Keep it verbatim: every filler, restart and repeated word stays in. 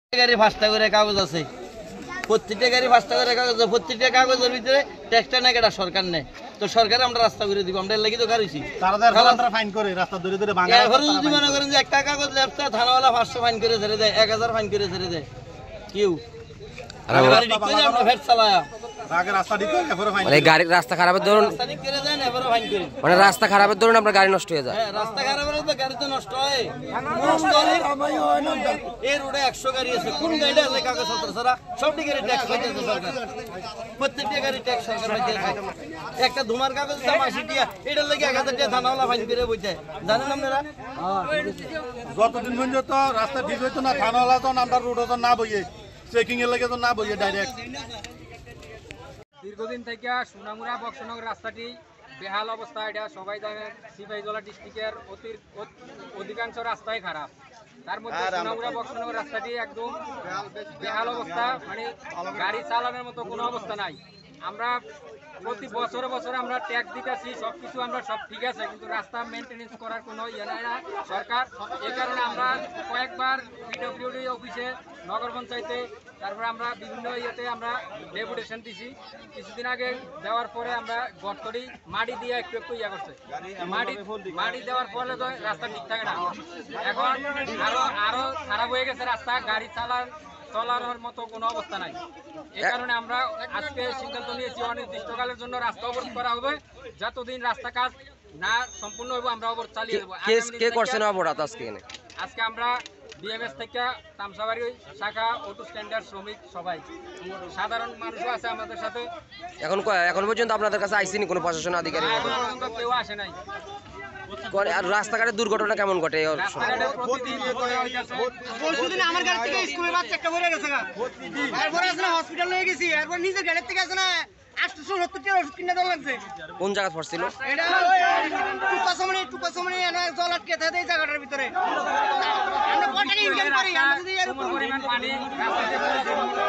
গাড়ি পাঁচটা করে কাগজ আছে, প্রত্যেকটা গাড়ি পাঁচটা করে কাগজ, প্রত্যেকটা কাগজের ভিতরে ট্যাক্সটা নেই কেটা সরকার নেই, তো সরকার আমরা রাস্তা করে দিব, আমরা লাগি তো গাড়িছি যদি মনে করেন যে একটা কাগজ লেপটা থানাওয়ালা পাঁচশো ফাইন করে ছেড়ে দেয়, এক হাজার ফাইন করে ছেড়ে দেয় কেউ আমরা ভেট চালায়া গাড়ির রাস্তা খারাপের ধরুন, মানে রাস্তা খারাপের ধরুন আপনার গাড়ি নষ্ট হয়ে যায়। রাস্তা খারাপের গাড়ি তো নষ্ট হয়। এই রোডে একশো গাড়ি আছে, কোন গাড়িটা আছে কাগজপত্র ছাড়া সবটি গাড়ি ট্যাক্স পাইতেছে সরকার, প্রত্যেকটা গাড়ি ট্যাক্স সরকার পাইতেছে। একটা ধুমার কাগজ দাম আশি টাকা, এটার লেগে এক হাজার টাকা থানাওয়ালা ফাইন করে বইতে, জানেন আপনারা? যতদিন পর্যন্ত রাস্তা ঠিক হইতো না, থানাওয়ালা তো আমরা রোড না বইয়ে চেকিং এর লাগে তো না বইয়ে ডাইরেক্ট। দীর্ঘদিন থেকে সোনামুড়া বক্সনগর রাস্তাটি বেহাল অবস্থা, এটা সবাই জানেন। সিপাহীজলা ডিস্ট্রিক্টের অধিকাংশ রাস্তাই খারাপ, তার মধ্যে সোনামুড়া বক্সনগর রাস্তাটি একদম বেহাল অবস্থা, মানে গাড়ি চালানোর মতো কোনো অবস্থা নাই। আমরা প্রতি বছরে বছরে আমরা ট্যাক্স দিতেছি, সব কিছু আমরা সব ঠিক আছে, কিন্তু রাস্তা মেনটেনেন্স করার কোনো ইয়ে নাই না সরকার। এই কারণে আমরা কয়েকবার পিডব্লিউডি অফিসে, নগর পঞ্চায়েতে, তারপরে আমরা বিভিন্ন ইয়েতে আমরা ডেপুটেশন দিছি। কিছুদিন আগে দেওয়ার পরে আমরা গর্তটি মাটি দিয়ে একটু একটু ইয়ে করছে, মাটি মাটি দেওয়ার ফলে তো রাস্তা ঠিক থাকে না। এখন আরো আরো খারাপ হয়ে গেছে রাস্তা, গাড়ি চালান চলানোর মতো কোনো অবস্থা নাই। এই কারণে আমরা আজকে সিদ্ধান্ত নিয়েছি অনির্দিষ্টকালের জন্য রাস্তা অবরোধ করা হবে, যতদিন রাস্তা কাজ না সম্পূর্ণ হবে আমরা অবরোধ চালিয়ে দেবো। কে করছেন অবরোধ আজকে? আজকে আমরা বিএমএস থেকে তামসাবাড়ি শাখা, অটো স্ট্যান্ডার্ড, শ্রমিক সবাই, সাধারণ মানুষও আছে আমাদের সাথে। এখন এখন পর্যন্ত আপনাদের কাছে আইসিনি কোনো প্রশাসন আধিকারিক? এখন পর্যন্ত কেউ আসে নাই। আর রাস্তাঘাটের দুর্ঘটনা কেমন ঘটে? আমার গাড়ি থেকে স্কুলের বাচ্চা একটা পড়ে গেছে, এরপরে আছে না হসপিটাল নিয়ে গেছি, এরপর নিজের গাড়ির থেকে আছে না আটশো সত্তর টাকা ওষুধ কিনে দেওয়া লাগছে। কোন জায়গা পড়ছিল এটা? টুকাসমনি টুকাসমনি জল আটকে থাকে এই জায়গাটার ভিতরে। আমরা কত টাকা ইনকাম করি, আমরা যদি এর উপর পরিমাণ পানি রাস্তাতে